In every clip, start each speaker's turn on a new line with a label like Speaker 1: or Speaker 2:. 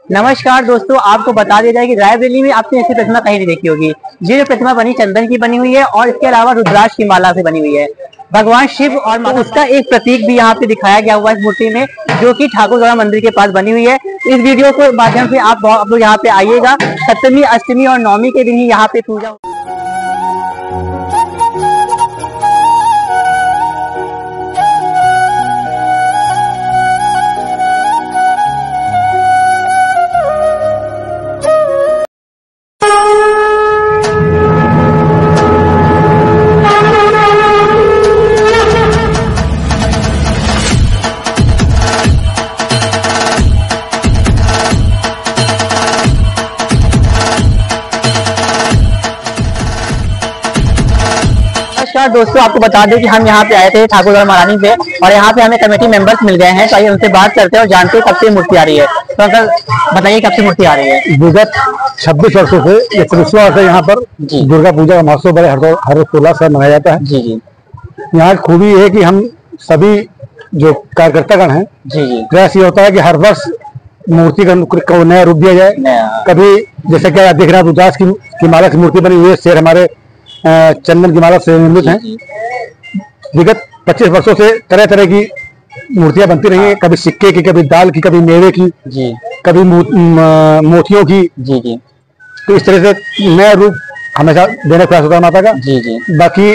Speaker 1: नमस्कार दोस्तों, आपको बता दिया जाए कि रायबरेली में आपने ऐसी प्रतिमा कहीं नहीं देखी होगी। ये जो प्रतिमा बनी चंदन की बनी हुई है और इसके अलावा रुद्राक्ष की माला से बनी हुई है। भगवान शिव और उसका एक प्रतीक भी यहाँ पे दिखाया गया हुआ है इस मूर्ति में, जो कि ठाकुर द्वारा मंदिर के पास बनी हुई है। इस वीडियो के माध्यम से आप लोग यहाँ पे आइएगा। सप्तमी, अष्टमी और नवमी के दिन ही यहाँ पे पूजा। नमस्कार दोस्तों, आपको बता दें कि हम यहाँ पे आए थे ठाकुर द्वारा महारानी पे, और यहाँ पे हमें कमेटी मेंबर्स मिल गए हैं। तो आइए उनसे बात करते हैं और जानते हैं कब से मूर्ति आ रही है। तो अंकल बताइए कब से मूर्ति आ रही है।
Speaker 2: विगत 26 वर्षों से ये 23वां वर्ष है यहाँ पर दुर्गा पूजा का महोत्सव बड़े हर्षोल्लास से मनाया जाता है।
Speaker 1: जी जी।
Speaker 2: यहाँ की खूबी है कि हम सभी जो कार्यकर्तागण हैं, प्रयास ये होता है कि हर वर्ष मूर्ति का नया रूप दिया जाए। कभी जैसे कि दिख रहा है रुद्राक्ष की माला की मूर्ति बनी हुई है, शेर हमारे चंदन की माला से निर्मित है। विगत 25 वर्षों से तरह तरह की मूर्तियां बनती रही हैं, कभी सिक्के की, कभी दाल की, कभी मेवे की, कभी मोतियों की। तो इस तरह से नया रूप हमेशा देने का प्रयास होता है माता का। बाकी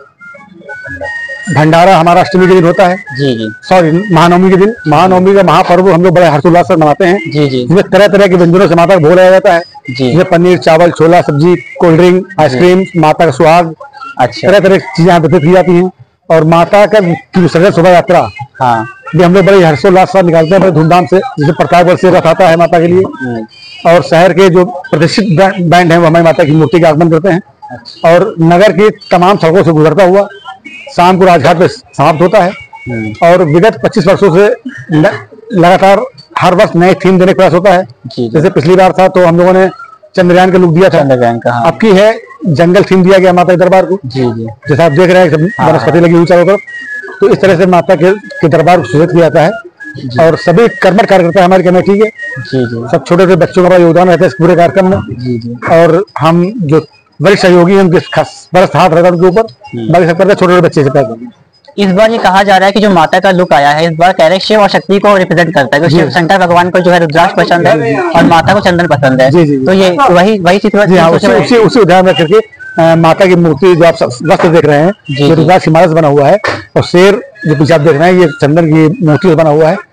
Speaker 2: भंडारा हमारा अष्टमी के दिन होता है। सॉरी, महानवमी के दिन। महानवमी का महापर्व हम लोग बड़े हर्षोल्लास से मनाते हैं, जिसमें तरह तरह के व्यंजनों से माता का भोग लगाया जाता है। जिसमें पनीर, चावल, छोला, सब्जी, कोल्ड ड्रिंक, आइसक्रीम, माता का सुहाग, तरह तरह की चीजें वितरित की जाती हैं। और माता का विसर्जन शोभा यात्रा भी हम लोग बड़े हर्षोल्लास से निकालते हैं, बड़े धूमधाम से। जैसे प्रतापगढ़ से रथ आता है माता के लिए, और शहर के जो प्रतिष्ठित बैंड है वो हमारी माता की मूर्ति का आगमन करते हैं। और नगर की तमाम सड़कों से गुजरता हुआ शाम को राजघाट पे समाप्त होता है। और विगत 25 वर्षों से लगातार हर वर्ष नए थीम देने का प्रयास होता है। जैसे पिछली बार था तो हम लोगों ने चंद्रयान का लुक दिया था। अब की है जंगल थीम दिया गया माता के दरबार को। जैसा आप देख रहे हैं वनस्पति लगी हुई चारों तरफ। तो इस तरह से माता के दरबार को सुसज्जित किया जाता है। और सभी कर्मठ कार्यकर्ता हमारी कमेटी के सब छोटे छोटे बच्चों का योगदान रहता है इस पूरे कार्यक्रम में। और हम जो बड़े सहयोगी हैं उनके बड़ा हाथ रहता है उनके ऊपर। बाकी सब करते छोटे छोटे बच्चे से पैदा।
Speaker 1: इस बार ये कहा जा रहा है कि जो माता का लुक आया है इस बार कह रहे शिव और शक्ति को रिप्रेजेंट करता है। शिव शंकर भगवान को जो है रुद्राक्ष पसंद है और माता को चंदन पसंद है। तो ये वही चीज
Speaker 2: उसी उदाहरण में करके माता की मूर्ति जो आप वस्त्र देख रहे हैं, ये रुद्राक्ष की माला से बना हुआ है। और शेर जो पीछे आप देख रहे हैं ये चंदन की मूर्ति से बना हुआ है।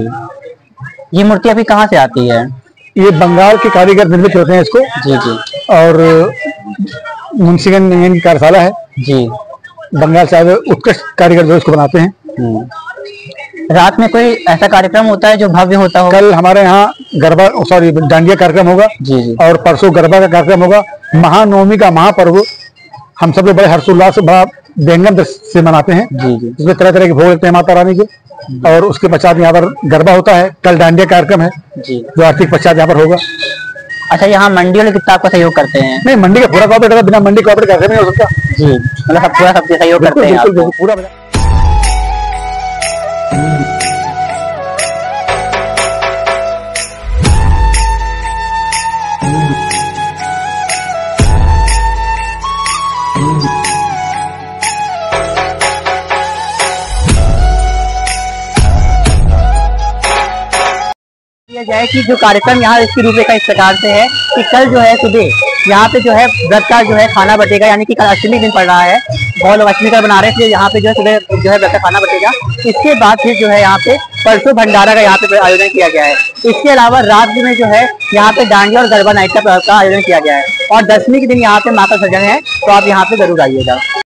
Speaker 1: ये मूर्ति अभी कहाँ से आती है?
Speaker 2: ये बंगाल के कारीगर निर्मित होते हैं इसको। और मुंशीगंज की कार्यशाला है बंगाल से आए उत्कृष्ट कारीगर जो इसको बनाते हैं।
Speaker 1: रात में कोई ऐसा कार्यक्रम होता है जो भव्य होता हो?
Speaker 2: कल हमारे यहाँ गरबा डांडिया कार्यक्रम होगा। और परसों गरबा का कार्यक्रम होगा। महानवमी का महापर्व हम सब लोग बड़े हर्षोल्लास से बड़ा व्यंगम से मनाते हैं। इसमें तरह तरह के भोग लगते हैं माता रानी के। और उसके पश्चात यहाँ पर गरबा होता है। कल डांडिया कार्यक्रम है जो आर्थिक पश्चात यहाँ पर होगा।
Speaker 1: अच्छा, यहाँ मंडी वाले कितना आपका सहयोग करते हैं?
Speaker 2: नहीं, मंडी का पूरा कॉपरेट, बिना मंडी कॉपरेट कैसे नहीं हो सकता।
Speaker 1: मतलब पूरा सबसे सहयोग करते हैं
Speaker 2: पूरा।
Speaker 1: जाए कि जो कार्यक्रम यहाँ इसकी रूपरेखा इस प्रकार से है कि कल जो है सुबह यहाँ पे जो है व्रत का जो है खाना बटेगा, यानी कि कल अष्टमी दिन पड़ रहा है। बहुत लोग अष्टमी का बना रहे थे, यहाँ पे जो है सुबह जो है व्रत का खाना बटेगा। इसके बाद फिर जो है यहाँ पे परसों भंडारा का यहाँ पे आयोजन किया गया है। इसके अलावा रात में जो है यहाँ पे डांडिया और गरबा नाइट का आयोजन किया गया है। और 10वीं के दिन यहाँ पे माता सजन है, तो आप यहाँ पे जरूर आइएगा।